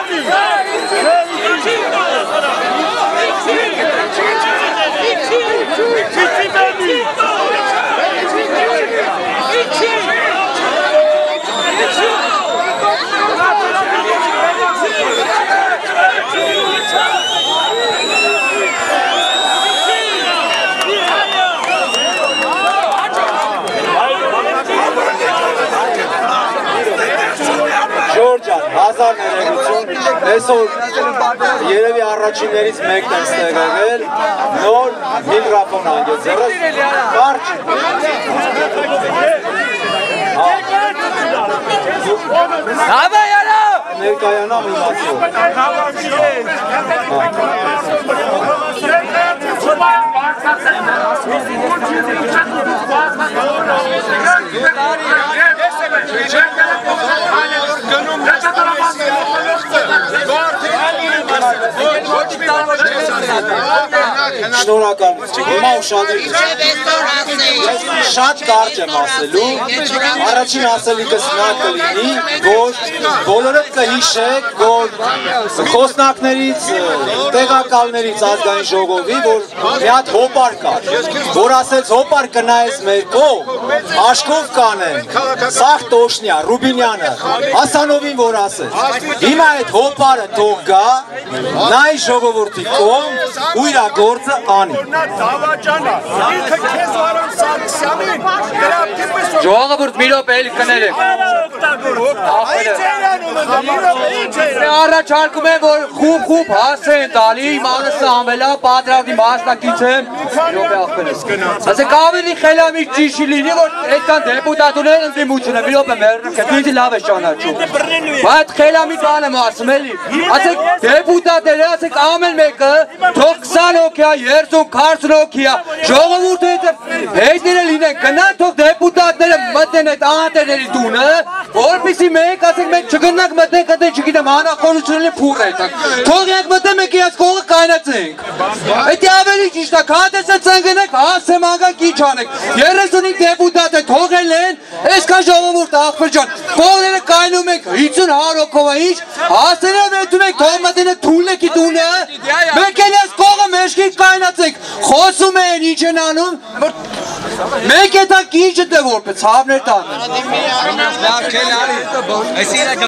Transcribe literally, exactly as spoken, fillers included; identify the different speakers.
Speaker 1: Georgian, Hazar ներեգություն, այսօր երևի առաջիններից մեկն են ստեղ եղել, նոր միգրաֆոն անգեց, երս կարճ։
Speaker 2: Հավա յարա!
Speaker 1: Ներկայանամ իմացով։ Շնորհակալություն, հիմա ուշադրություն, շատ կարճ եմ ասելու, առաջին ասելիքս նա կլինի, որ բոլորդ կհիշեք, որ խոսնակներից, տեղակալներից ազգային ժողովի, որ մի հատ հոպար կար, որ ասեց հոպար կնայես մեր կողմ, աշկով կանեն, սաղ տոշնյա, Ռուբինյանը, Հասանովին որ ասեց, հիմա այդ հոպարը թող գա, նայ ժողովորդի կողմ ու իրա գործը անի։
Speaker 2: Ժողովուրդ մի րոպե էլի կներեք։ Առաջարկում եմ, որ խուբ-խուբ հաս են տալի, իմանսը անվելա, պատրավդի մասնակից եմ, րոպե աղբերս։ Ասեք ավելի խելամիտ ճիշի լինի, որ այդքան դեպուտատուներ ընդդիմություն է, մի րոպե մերնք է, ինձի լավ է ճանաչում։ Բայց խելամիտ բան եմ ասում էլի, ասեք դեպուտատները, ասեք ամեն մեկը, թող քսան հոգի, երեսուն, քսան հոգի, ժողովուրդը հետները լինեն, գնան թող դեպուտատները մտնեն այդ ահատերների տունը, որպեսզի մենք ասենք մենք չգնանք մտնենք այդ չգիտեմ հանախորությունները փուռ այդտեղ։ Թող եք մտնեն մենք իրաց կողը կայնացենք։ Այդ ավելի ճիշտ է, քատեսը ծնգնեք, հասեմ անգան քիչ անեք։ երեսունի դեպուտատ է թողել են, այսքան ժողովուրդ աղբեր ջան, կողները կայնում ենք հինգ հոգով ինչ, հասերով հետում ենք թող մտնեն թուլեկի տունը, մենք էլ այս կողը մեջքի կայնացենք, խոսում են ինչ են անում, մենք հետա քիչ դե որպես հավներ տան։